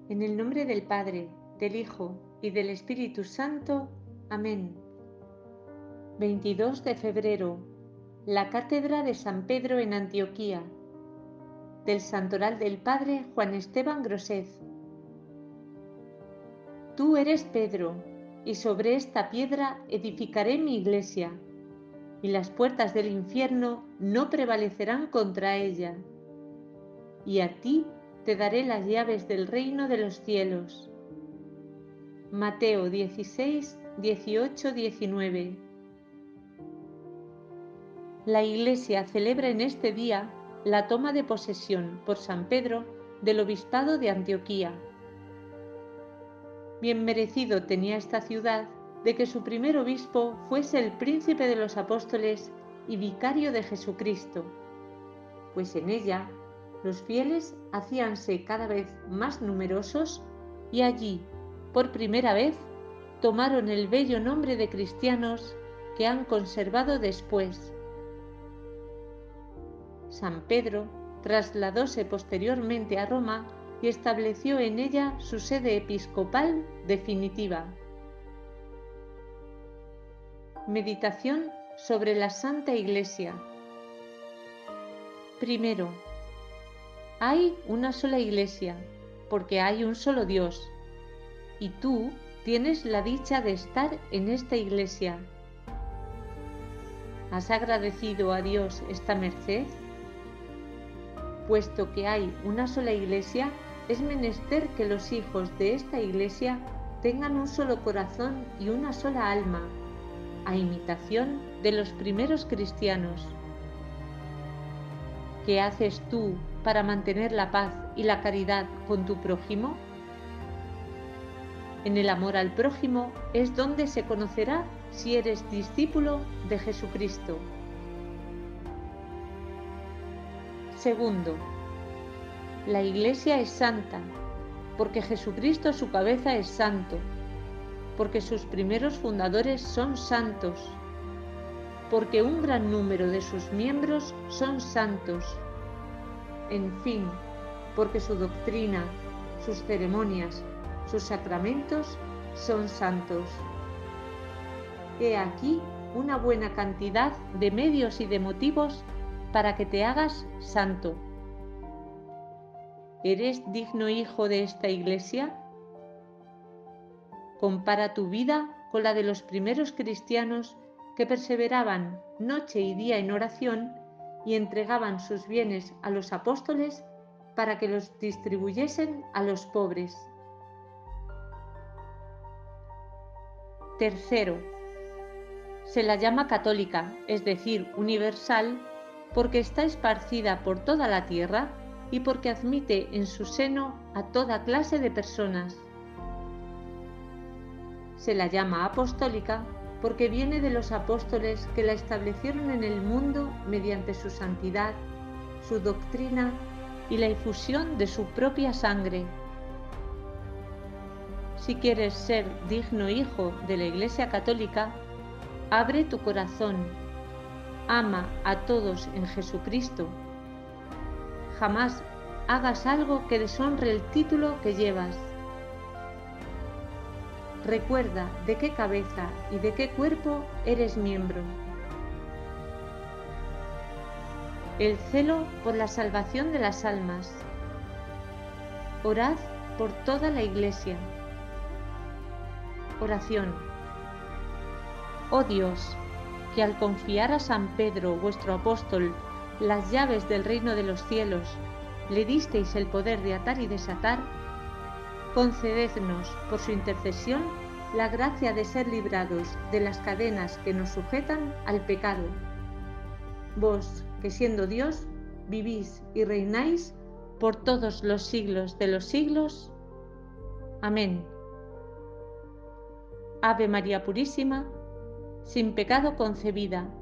En el nombre del Padre, del Hijo y del Espíritu Santo. Amén. 22 de febrero. La Cátedra de San Pedro en Antioquía. Del Santoral del Padre Juan Esteban Grosez. Tú eres Pedro, y sobre esta piedra edificaré mi iglesia, y las puertas del infierno no prevalecerán contra ella. Y a ti te daré las llaves del reino de los cielos. Mateo 16, 18, 19. La Iglesia celebra en este día la toma de posesión por San Pedro del Obispado de Antioquía. Bien merecido tenía esta ciudad de que su primer obispo fuese el príncipe de los apóstoles y vicario de Jesucristo, pues en ella los fieles hacíanse cada vez más numerosos y allí, por primera vez, tomaron el bello nombre de cristianos que han conservado después. San Pedro trasladóse posteriormente a Roma y estableció en ella su sede episcopal definitiva. Meditación sobre la Santa Iglesia. Primero, hay una sola Iglesia, porque hay un solo Dios, y tú tienes la dicha de estar en esta Iglesia. ¿Has agradecido a Dios esta merced? Puesto que hay una sola Iglesia, es menester que los hijos de esta Iglesia tengan un solo corazón y una sola alma, a imitación de los primeros cristianos. ¿Qué haces tú para mantener la paz y la caridad con tu prójimo? En el amor al prójimo es donde se conocerá si eres discípulo de Jesucristo. Segundo, la Iglesia es santa, porque Jesucristo su cabeza es santo, porque sus primeros fundadores son santos, porque un gran número de sus miembros son santos, en fin, porque su doctrina, sus ceremonias, sus sacramentos son santos. He aquí una buena cantidad de medios y de motivos para que te hagas santo. ¿Eres digno hijo de esta Iglesia? Compara tu vida con la de los primeros cristianos que perseveraban noche y día en oración y entregaban sus bienes a los apóstoles para que los distribuyesen a los pobres. Tercero, se la llama católica, es decir, universal, porque está esparcida por toda la tierra y porque admite en su seno a toda clase de personas. Se la llama apostólica porque viene de los apóstoles que la establecieron en el mundo mediante su santidad, su doctrina y la infusión de su propia sangre. Si quieres ser digno hijo de la Iglesia Católica, abre tu corazón, ama a todos en Jesucristo. Jamás hagas algo que deshonre el título que llevas. Recuerda de qué cabeza y de qué cuerpo eres miembro. El celo por la salvación de las almas. Orad por toda la Iglesia. Oración. Oh Dios, que al confiar a San Pedro, vuestro apóstol, las llaves del reino de los cielos, le disteis el poder de atar y desatar, concedednos, por su intercesión, la gracia de ser librados de las cadenas que nos sujetan al pecado. Vos, que siendo Dios, vivís y reináis por todos los siglos de los siglos. Amén. Ave María Purísima, sin pecado concebida,